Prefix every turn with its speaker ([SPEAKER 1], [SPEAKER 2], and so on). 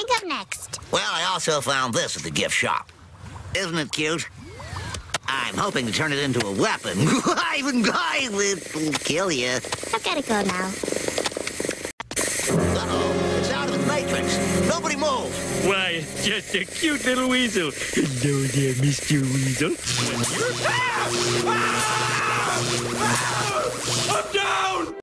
[SPEAKER 1] up next?
[SPEAKER 2] Well, I also found this at the gift shop. Isn't it cute? I'm hoping to turn it into a weapon. It'll kill you.
[SPEAKER 1] I've got to go now.
[SPEAKER 2] Uh-oh, it's out of the matrix. Nobody move.
[SPEAKER 3] Why, it's just a cute little weasel. Hello there, Mr. Weasel.
[SPEAKER 4] I'm down!